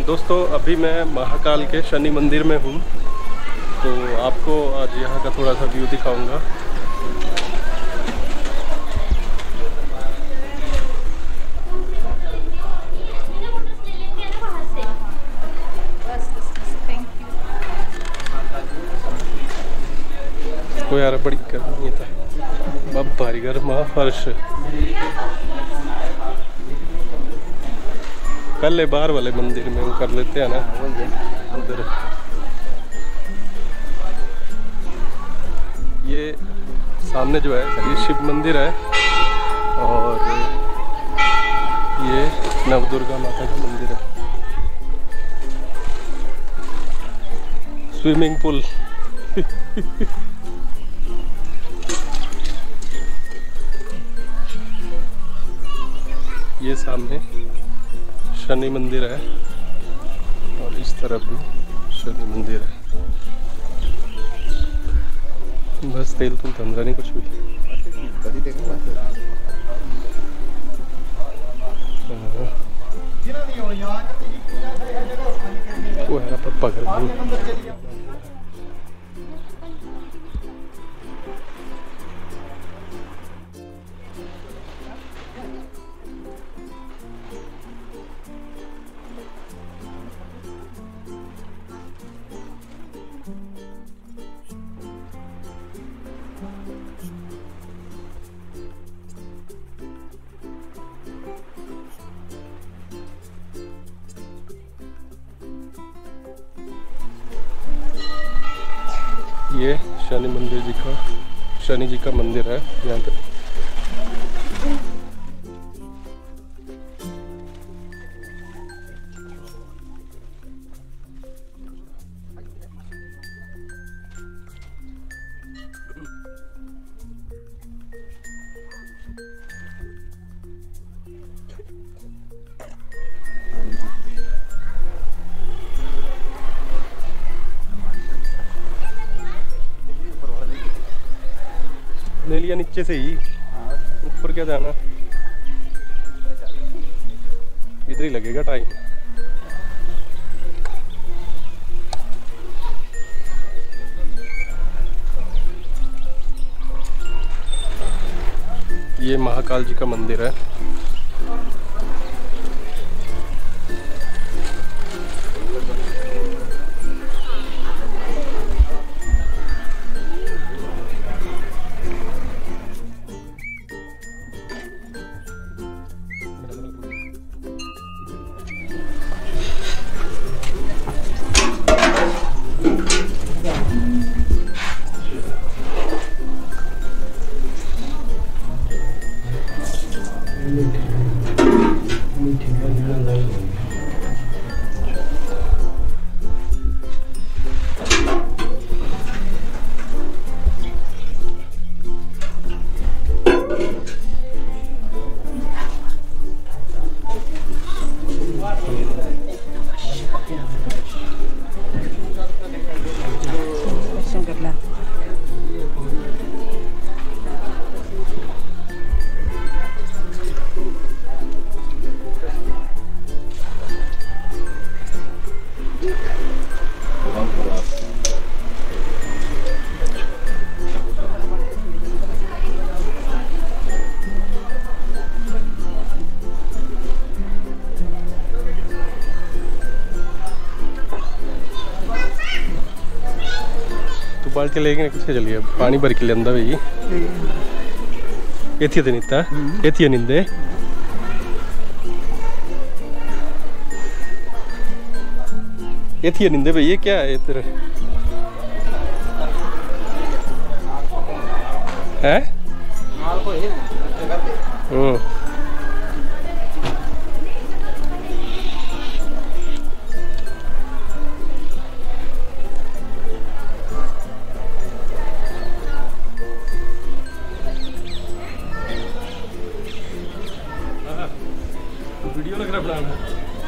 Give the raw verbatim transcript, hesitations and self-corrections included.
दोस्तों अभी मैं महाकाल के शनि मंदिर में हूँ, तो आपको आज यहाँ का थोड़ा सा व्यू दिखाऊंगा। कोई यार बड़ी गर्मी था, अब भारी गर्म फर्श। पहले बाहर वाले मंदिर में वो कर लेते हैं ना उधर। ये सामने जो है ये शिव मंदिर है और ये नवदुर्गा माता का मंदिर है। स्विमिंग पूल ये सामने शनि मंदिर है और इस तरफ भी शनि मंदिर है। बस तेल तुल धंधा नहीं कुछ भी। वो है पप्पा घर। ये शनि मंदिर जी का शनि जी का मंदिर है यहाँ पे। ले लिया नीचे से ही, ऊपर क्या जाना, इधर ही लगेगा टाइम। ये महाकाल जी का मंदिर है। बाल्टी लेके किसके चलिए पानी भर के लिया भाई। एथिया नित्ता एथिया निंदे एथिया निंदे भाई। ये क्या है इधर है? हम्म वीडियो लग रहा है बनाना।